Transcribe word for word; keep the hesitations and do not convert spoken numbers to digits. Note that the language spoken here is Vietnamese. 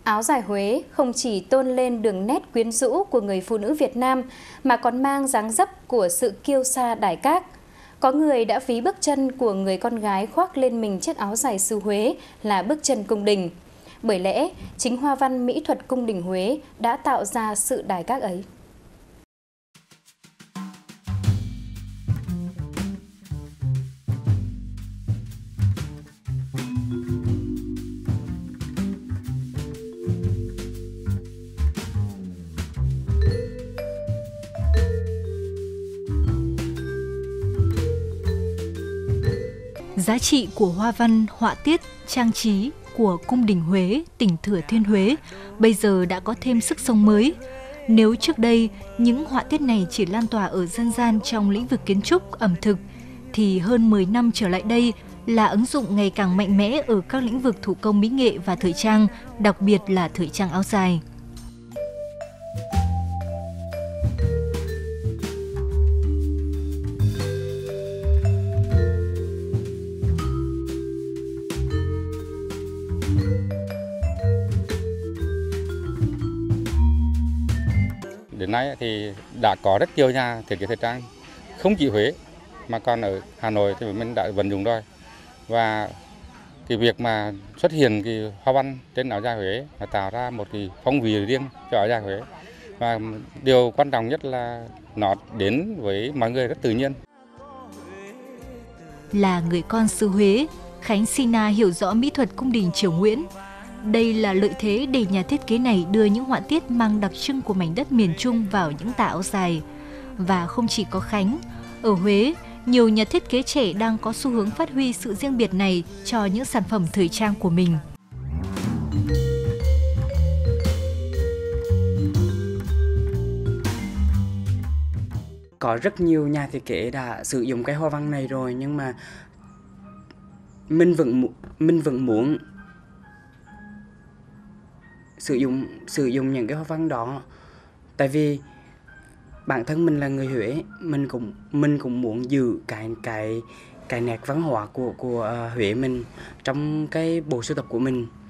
Áo dài Huế không chỉ tôn lên đường nét quyến rũ của người phụ nữ Việt Nam mà còn mang dáng dấp của sự kiêu sa đài các. Có người đã ví bước chân của người con gái khoác lên mình chiếc áo dài xứ Huế là bước chân cung đình. Bởi lẽ, chính hoa văn mỹ thuật cung đình Huế đã tạo ra sự đài các ấy. Giá trị của hoa văn, họa tiết, trang trí của cung đình Huế, tỉnh Thừa Thiên Huế bây giờ đã có thêm sức sống mới. Nếu trước đây những họa tiết này chỉ lan tỏa ở dân gian trong lĩnh vực kiến trúc, ẩm thực, thì hơn mười năm trở lại đây là ứng dụng ngày càng mạnh mẽ ở các lĩnh vực thủ công mỹ nghệ và thời trang, đặc biệt là thời trang áo dài. Đến nay thì đã có rất nhiều nhà thiết kế thời trang, không chỉ Huế mà còn ở Hà Nội thì mình đã vận dụng rồi. Và cái việc mà xuất hiện cái hoa văn trên áo dài Huế là tạo ra một cái phong vị riêng cho áo dài Huế. Và điều quan trọng nhất là nó đến với mọi người rất tự nhiên. Là người con xứ Huế, Khánh Sina hiểu rõ mỹ thuật cung đình triều Nguyễn. Đây là lợi thế để nhà thiết kế này đưa những họa tiết mang đặc trưng của mảnh đất miền Trung vào những tà áo dài. Và không chỉ có Khánh, ở Huế, nhiều nhà thiết kế trẻ đang có xu hướng phát huy sự riêng biệt này cho những sản phẩm thời trang của mình. Có rất nhiều nhà thiết kế đã sử dụng cái hoa văn này rồi, nhưng mà mình vẫn mình vẫn muốn sử dụng sử dụng những cái hoa văn đó, tại vì bản thân mình là người Huế, mình cũng mình cũng muốn giữ cái cái cái nét văn hóa của của uh, Huế mình trong cái bộ sưu tập của mình.